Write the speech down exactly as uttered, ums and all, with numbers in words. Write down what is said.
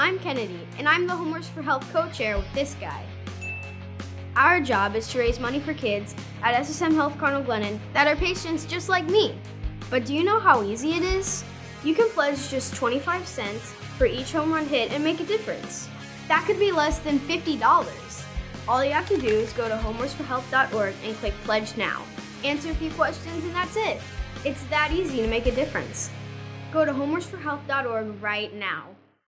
I'm Kennedy, and I'm the Homers for Health co-chair with this guy. Our job is to raise money for kids at S S M Health Cardinal Glennon that are patients just like me. But do you know how easy it is? You can pledge just twenty-five cents for each home run hit and make a difference. That could be less than fifty dollars. All you have to do is go to homers for health dot org and click Pledge Now. Answer a few questions and that's it. It's that easy to make a difference. Go to homers for health dot org right now.